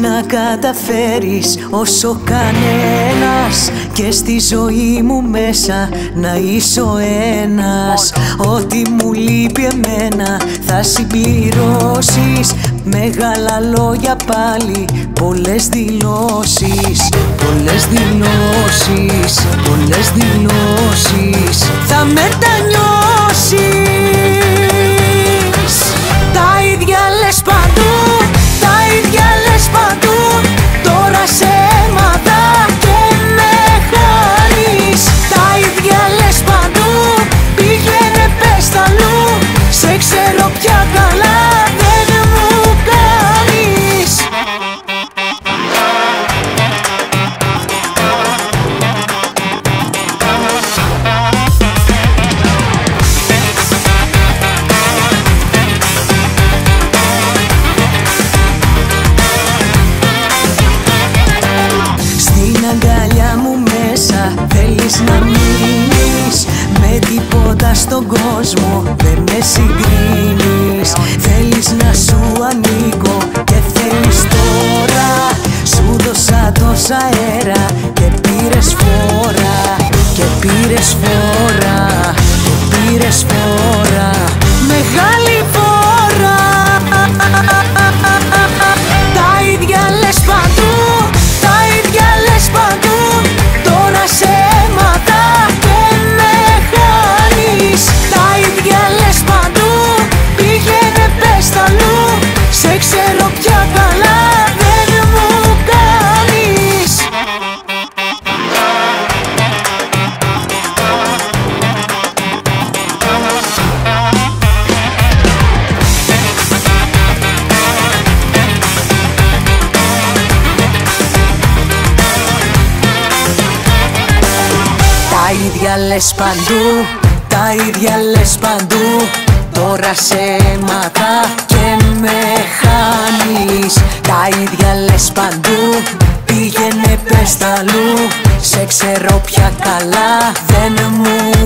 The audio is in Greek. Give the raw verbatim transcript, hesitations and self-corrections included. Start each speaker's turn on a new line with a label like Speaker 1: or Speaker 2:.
Speaker 1: να καταφέρεις όσο κανένας και στη ζωή μου μέσα να είσαι ο ένας. Ό,τι μου λείπει εμένα θα συμπληρώσεις, μεγάλα λόγια πάλι, πολλές δηλώσεις, πολλές δηλώσεις, πολλές δηλώσεις. Θα μετανιώσεις. Τα ίδια λες παντού, τα ίδια λες παντού. Τώρα σε έμαθα και με χάνεις. Τα ίδια λες παντού, πήγαινε πες τ' αλλού. Σε ξέρω πια καλά, δεν μου κάνεις. Αγκαλιά μου μέσα θέλεις να μείνεις, με τίποτα στον κόσμο δεν με συγκρίνεις. Θέλεις να σου ανήκω και θέλεις τώρα, σου δώσα τόσα αέρα και πήρες φόρα, και πήρες φόρα, και πήρες φόρα, μεγάλη φόρα. Τα ίδια λες παντού, τα ίδια λες παντού. Τώρα σε έμαθα και με χάνεις. Τα ίδια λες παντού, πήγαινε πες τ' αλλού. Σε ξέρω πια καλά, δεν μου κάνεις. Τα ίδια λες παντού, τα ίδια λες παντού. Τώρα σε έμαθα και με χάνεις. Τα ίδια λες παντού, πήγαινε πες τ' αλλού. Σε ξέρω πια καλά, δεν μου